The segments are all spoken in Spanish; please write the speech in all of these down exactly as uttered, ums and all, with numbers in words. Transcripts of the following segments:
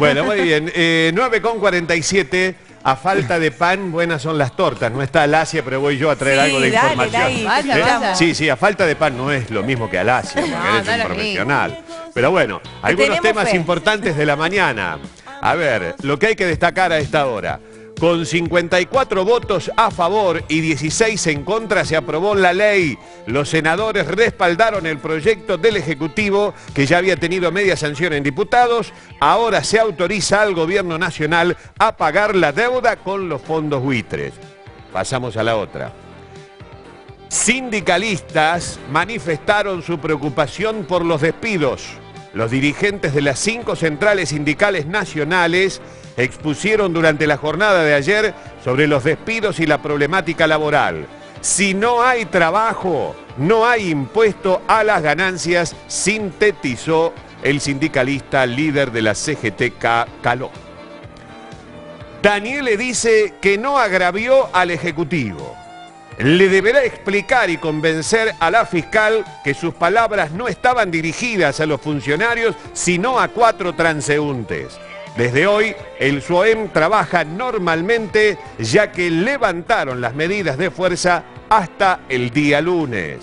Bueno, muy bien. Eh, nueve con cuarenta y siete. A falta de pan, buenas son las tortas. No está Alasia, pero voy yo a traer Sí, algo de dale, información. dale, vaya, ¿Eh? vaya. Sí, sí, a falta de pan no es lo mismo que Alasia, porque No, eres no un lo profesional. Pero bueno, algunos tenemos temas fe. importantes de la mañana. A ver, lo que hay que destacar a esta hora. Con cincuenta y cuatro votos a favor y dieciséis en contra se aprobó la ley. Los senadores respaldaron el proyecto del Ejecutivo, que ya había tenido media sanción en diputados. Ahora se autoriza al Gobierno Nacional a pagar la deuda con los fondos buitres. Pasamos a la otra. Sindicalistas manifestaron su preocupación por los despidos. Los dirigentes de las cinco centrales sindicales nacionales expusieron durante la jornada de ayer sobre los despidos y la problemática laboral. Si no hay trabajo, no hay impuesto a las ganancias, sintetizó el sindicalista líder de la C G T, Caló. Daniele dice que no agravió al Ejecutivo. Le deberá explicar y convencer a la fiscal que sus palabras no estaban dirigidas a los funcionarios, sino a cuatro transeúntes. Desde hoy, el SUOEM trabaja normalmente, ya que levantaron las medidas de fuerza hasta el día lunes.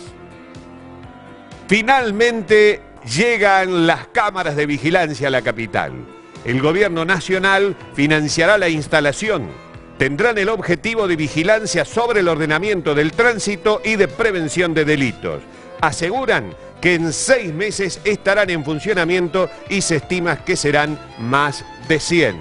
Finalmente, llegan las cámaras de vigilancia a la capital. El Gobierno Nacional financiará la instalación. Tendrán el objetivo de vigilancia sobre el ordenamiento del tránsito y de prevención de delitos. Aseguran que en seis meses estarán en funcionamiento y se estima que serán más de cien.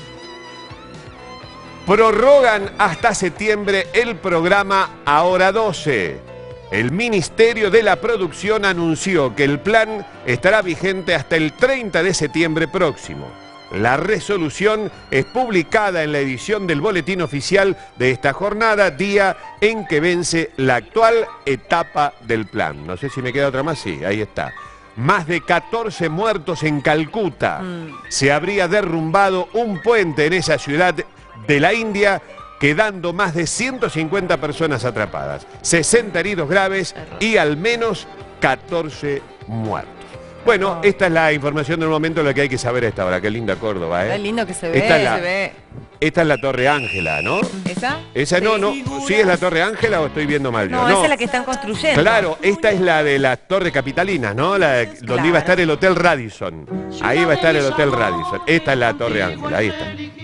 Prorrogan hasta septiembre el programa Ahora doce. El Ministerio de la Producción anunció que el plan estará vigente hasta el treinta de septiembre próximo. La resolución es publicada en la edición del Boletín Oficial de esta jornada, día en que vence la actual etapa del plan. No sé si me queda otra más, sí, ahí está. Más de catorce muertos en Calcuta. Mm. Se habría derrumbado un puente en esa ciudad de la India, quedando más de ciento cincuenta personas atrapadas, sesenta heridos graves y al menos catorce muertos. Bueno, esta es la información del momento, lo que hay que saber a esta hora. Qué linda Córdoba, ¿eh? Qué lindo que se ve. Esta es la, se ve. Esta es la Torre Ángela, ¿no? ¿Esa? Esa no, no. ¿Sí es la Torre Ángela o estoy viendo mal yo? No, no, esa es la que están construyendo. Claro, esta es la de las Torres Capitalinas, ¿no? La de, donde claro. iba a estar el Hotel Radisson. Ahí va a estar el Hotel Radisson. Esta es la Torre Ángela, ahí está.